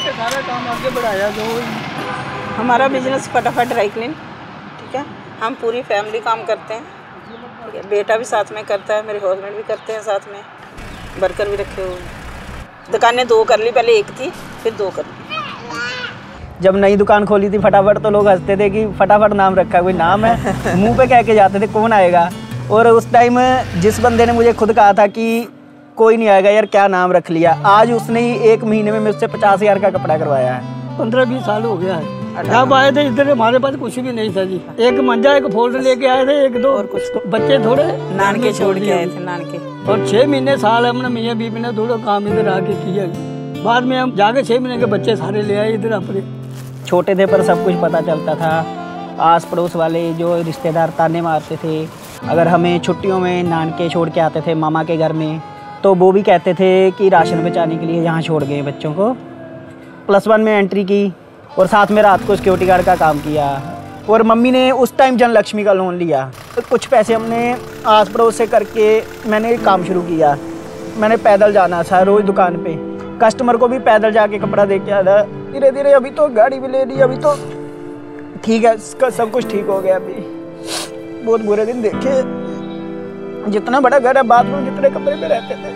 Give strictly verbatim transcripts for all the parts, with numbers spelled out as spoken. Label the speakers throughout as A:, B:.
A: के सारा काम आगे बढ़ाया। जो
B: हमारा बिजनेस फटाफट ड्राई क्लीन, ठीक है। हम पूरी फैमिली काम करते हैं, ठीक है। बेटा भी साथ में करता है, मेरे हस्बैंड भी करते हैं साथ में, वर्कर भी रखे हुए। दुकानें दो कर ली, पहले एक थी फिर दो कर ली।
C: जब नई दुकान खोली थी फटाफट, तो लोग हंसते थे कि फटाफट नाम रखा है, कोई नाम है मुंह पे कह के जाते थे कौन आएगा। और उस टाइम जिस बंदे ने मुझे खुद कहा था कि कोई नहीं आएगा यार, क्या नाम रख लिया, आज उसने ही एक महीने में मुझसे पचास हजार का कपड़ा करवाया है।
A: पंद्रह बीस साल हो गया है। जब आए थे इधर हमारे पास कुछ भी नहीं था जी, एक मंजा एक फोल्डर लेके आए थे, एक दो और कुछ बच्चे थोड़े
B: नानके छोड़ के आए थे, नानके।
A: और छः महीने साल हमने मियाँ बीबी ने थोड़ा काम इधर आके किया। बाद में हम जाके छः महीने के बच्चे सारे ले आए इधर अपने।
C: छोटे थे पर सब कुछ पता चलता था। आस पड़ोस वाले जो रिश्तेदार ताने मारते थे, अगर हमें छुट्टियों में नानके छोड़ के आते थे मामा के घर में, तो वो भी कहते थे कि राशन बचाने के लिए यहाँ छोड़ गए बच्चों को। प्लस वन में एंट्री की और साथ में रात को सिक्योरिटी गार्ड का काम किया। और मम्मी ने उस टाइम जन लक्ष्मी का लोन लिया, तो कुछ पैसे हमने आस पड़ोस से करके मैंने काम शुरू किया। मैंने पैदल जाना था रोज़ दुकान पे, कस्टमर को भी पैदल जाके कपड़ा दे के आया। धीरे धीरे अभी तो गाड़ी भी ले ली, अभी तो ठीक है, सब कुछ ठीक हो गया। अभी बहुत बुरे दिन देखे, जितना बड़ा घर है बाथरूम जितने कमरे में रहते थे।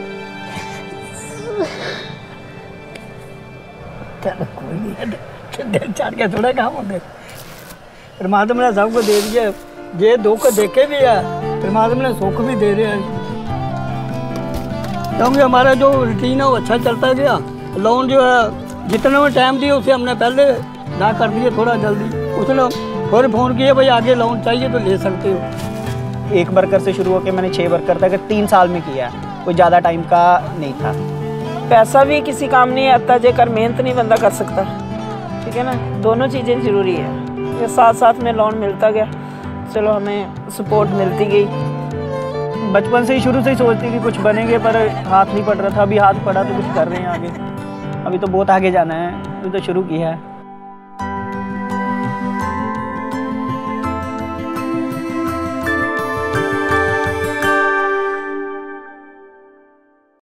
A: कोई नहीं, चार के थोड़े काम होते। परमात्मा ने सबको दे दिया, ये दुख देखे भी है, परमात्मा ने सुख भी दे रहे हैं। क्योंकि हमारा जो रूटीन है वो अच्छा चलता गया। लोन जो है जितना टाइम दिया उसे हमने पहले ना कर दिया थोड़ा जल्दी। उसने फिर फ़ोन किया भाई आगे लोन चाहिए तो ले सकते हो।
C: एक वर्कर से शुरू होकर मैंने छः वर्कर तक तीन साल में किया, कोई ज़्यादा टाइम का नहीं था।
B: पैसा भी किसी काम नहीं आता जेकर मेहनत नहीं बंदा कर सकता, ठीक है ना। दोनों चीज़ें ज़रूरी है। ये साथ साथ में लोन मिलता गया, चलो हमें सपोर्ट मिलती गई।
C: बचपन से ही शुरू से ही सोचती कि कुछ बनेंगे, पर हाथ नहीं पड़ रहा था। अभी हाथ पड़ा तो कुछ कर रहे हैं आगे। अभी तो बहुत आगे जाना है, अभी तो शुरू किया है।